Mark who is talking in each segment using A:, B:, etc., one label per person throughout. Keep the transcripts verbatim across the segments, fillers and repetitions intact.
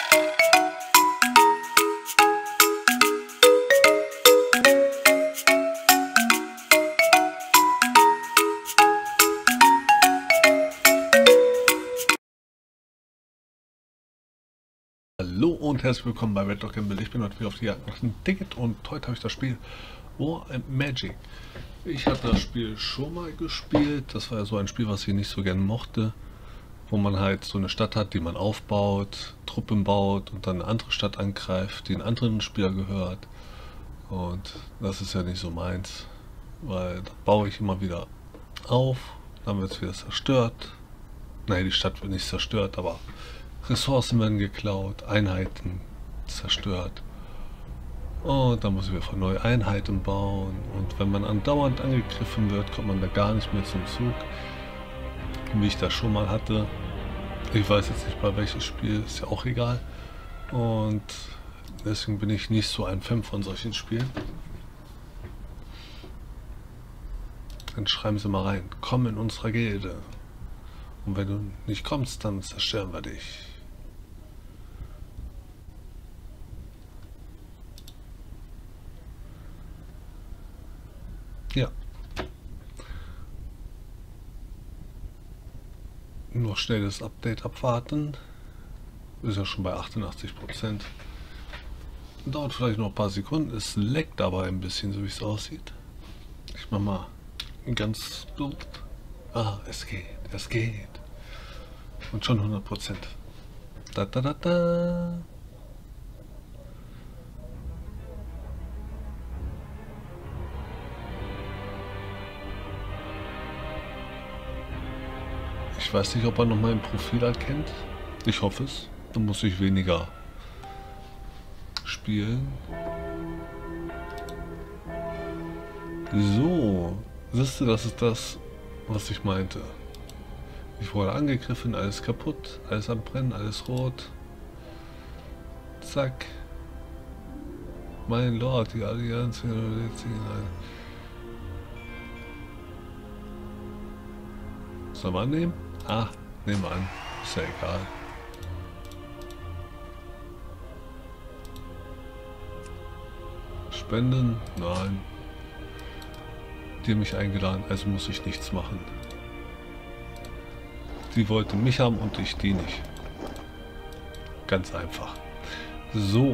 A: Hallo und herzlich willkommen bei Red Dog Gamble. Ich bin heute wieder auf die Jagd nach einem Ticket und heute habe ich das Spiel War and Magic. Ich hatte das Spiel schon mal gespielt. Das war ja so ein Spiel, was ich nicht so gerne mochte, wo man halt so eine Stadt hat, die man aufbaut, Truppen baut und dann eine andere Stadt angreift, die einen anderen Spieler gehört. Und das ist ja nicht so meins, weil da baue ich immer wieder auf, dann wird es wieder zerstört. Nein, die Stadt wird nicht zerstört, aber Ressourcen werden geklaut, Einheiten zerstört. Und dann muss ich wieder von neu Einheiten bauen. Und wenn man andauernd angegriffen wird, kommt man da gar nicht mehr zum Zug. Wie ich das schon mal hatte. Ich weiß jetzt nicht bei welches Spiel, ist ja auch egal. Und deswegen bin ich nicht so ein Fan von solchen Spielen. Dann schreiben Sie mal rein, komm in unsere Gilde. Und wenn du nicht kommst, dann zerstören wir dich. Ja. Noch schnell das Update abwarten. Ist ja schon bei achtundachtzig Prozent. Dauert vielleicht noch ein paar Sekunden. Es leckt aber ein bisschen, so wie es aussieht. Ich mach mal ganz gut. Ah, es geht, es geht. Und schon hundert Prozent. Da, da, da, da. Ich weiß nicht, ob er noch mein Profil erkennt. Ich hoffe es. Dann muss ich weniger spielen. So. Siehst du, das ist das, was ich meinte. Ich wurde angegriffen, alles kaputt, alles am Brennen, alles rot. Zack. Mein Lord, die Allianz ein. Soll man annehmen? Ah, nehmen wir an. Ist ja egal. Spenden? Nein. Die haben mich eingeladen, also muss ich nichts machen. Die wollte mich haben und ich die nicht. Ganz einfach. So.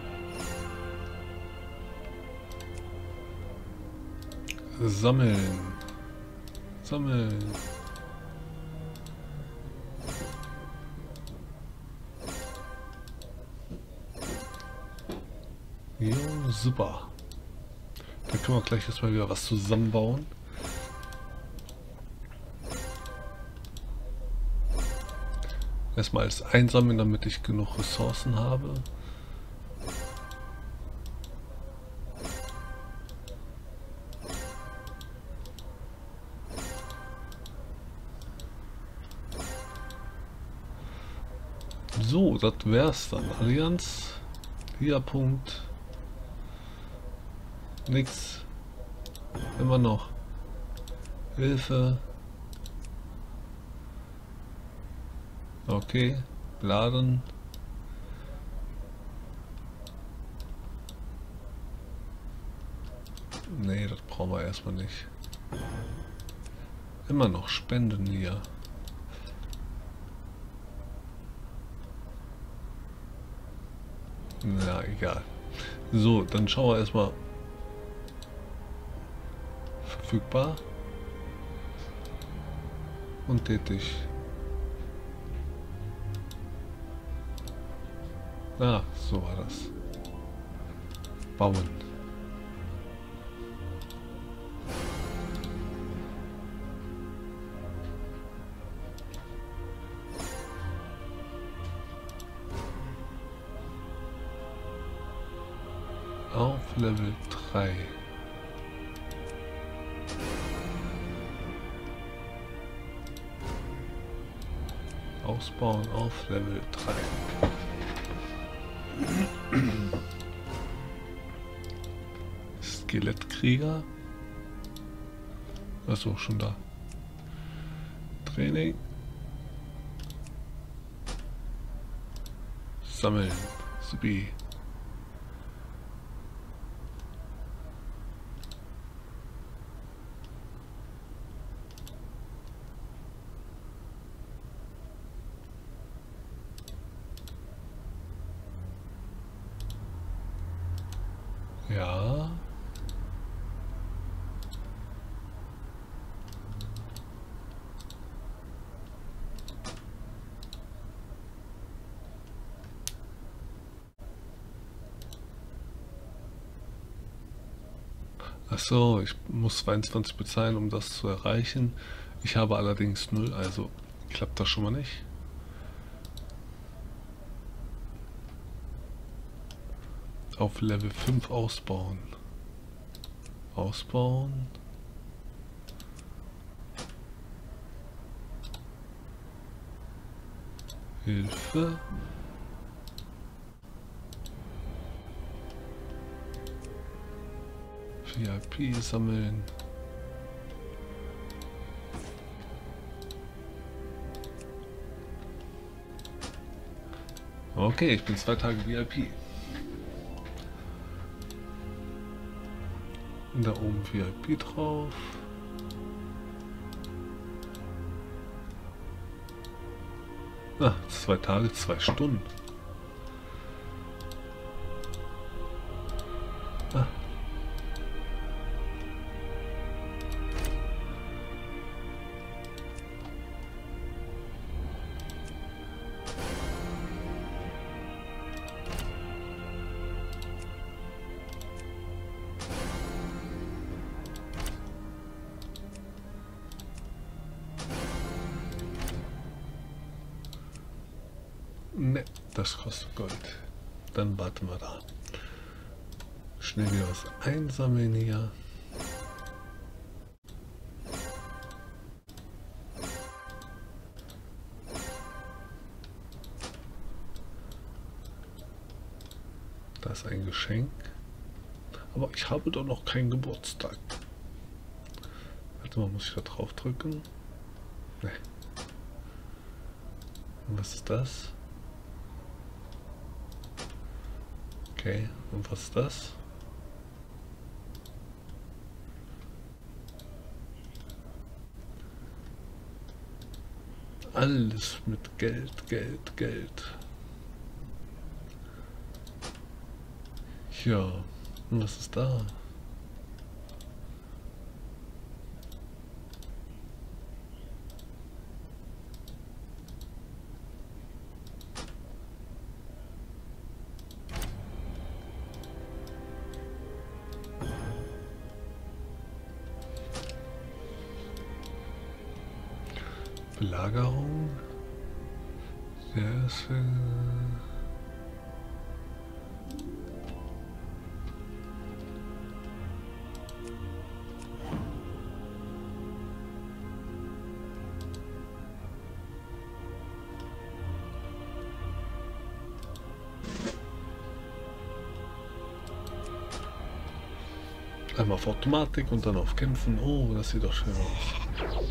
A: Sammeln. Sammeln. Jo, super. Dann können wir gleich erstmal wieder was zusammenbauen. Erstmal alles einsammeln, damit ich genug Ressourcen habe. So, das wär's dann. Allianz. Hier Punkt. Nix. Immer noch. Hilfe. Okay. Laden. Nee, das brauchen wir erstmal nicht. Immer noch Spenden hier. Na, egal. So, dann schauen wir erstmal. Verfügbar. Und tätig. Ah, so war das. Bauen. Auf Level drei. Ausbauen auf Level drei. Skelettkrieger. Achso, schon da. Training. Sammeln. Supi. Ja. Ach so, ich muss zweiundzwanzig bezahlen, um das zu erreichen. Ich habe allerdings null, also klappt das schon mal nicht. Auf Level fünf ausbauen. Ausbauen. Hilfe. V I P sammeln. Okay, ich bin zwei Tage V I P. Da oben V I P drauf. Ah, zwei Tage, zwei Stunden. Ah. Ne, das kostet Gold. Dann warten wir da. Schnell wieder was einsammeln hier. Da ist ein Geschenk. Aber ich habe doch noch keinen Geburtstag. Warte mal, muss ich da drauf drücken? Ne. Und was ist das? Okay, und was ist das? Alles mit Geld, Geld, Geld. Ja, und was ist da? Belagerung. Sehr schön. Einmal auf Automatik und dann auf Kämpfen. Oh, das sieht doch schön aus.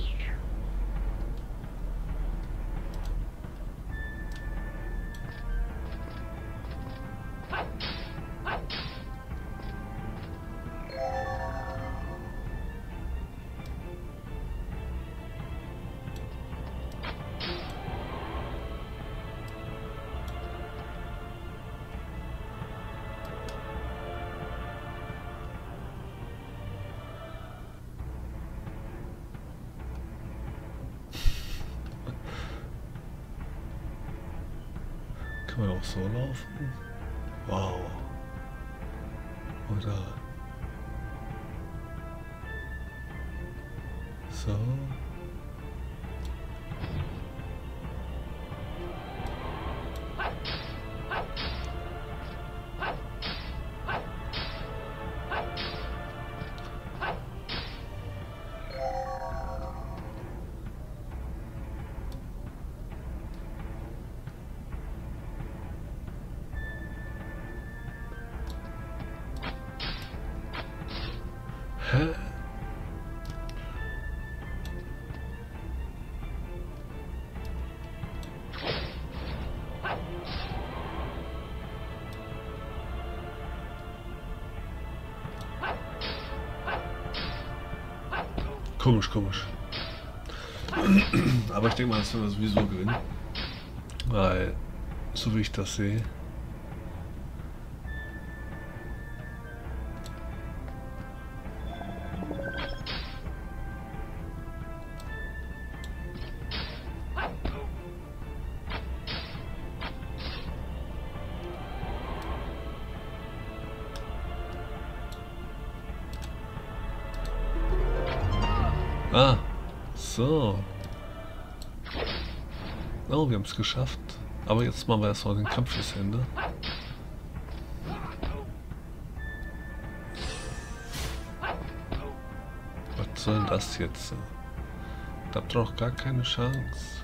A: Kann man auch so laufen? Wow. Oder so. Hä? Komisch, komisch. Aber ich denke mal, dass wir sowieso gewinnen. Weil, so wie ich das sehe. Ah, so. Oh, wir haben es geschafft. Aber jetzt machen wir erstmal den Kampf fürs Ende. Was soll denn das jetzt? Da habt ihr doch gar keine Chance.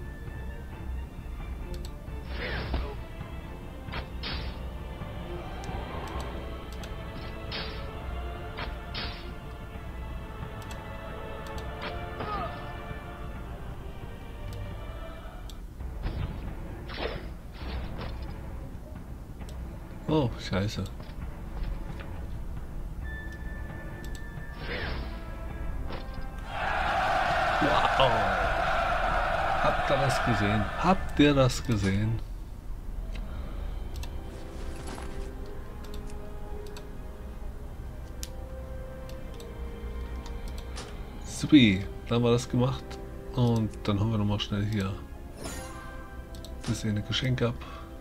A: Oh, scheiße. Wow. Habt ihr das gesehen? Habt ihr das gesehen? Supi, dann haben wir das gemacht. Und dann haben wir nochmal schnell hier das eine Geschenk ab.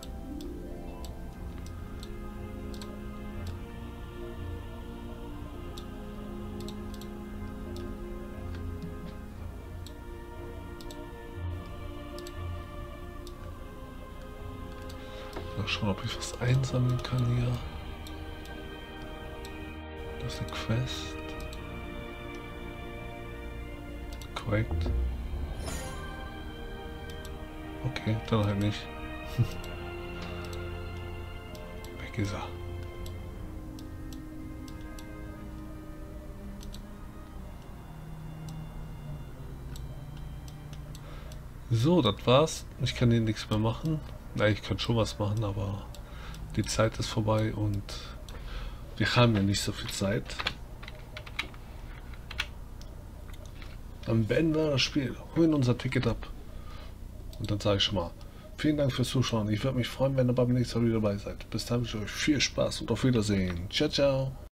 A: Mal schauen, ob ich was einsammeln kann hier. Das ist eine Quest. Korrekt. Okay, dann halt nicht. Weg ist er. So, das war's. Ich kann hier nichts mehr machen. Na, ich kann schon was machen, aber die Zeit ist vorbei und wir haben ja nicht so viel Zeit. Dann beenden wir das Spiel, holen unser Ticket ab. Und dann sage ich schon mal, vielen Dank fürs Zuschauen. Ich würde mich freuen, wenn ihr beim nächsten Mal wieder dabei seid. Bis dann wünsche ich euch viel Spaß und auf Wiedersehen. Ciao, ciao.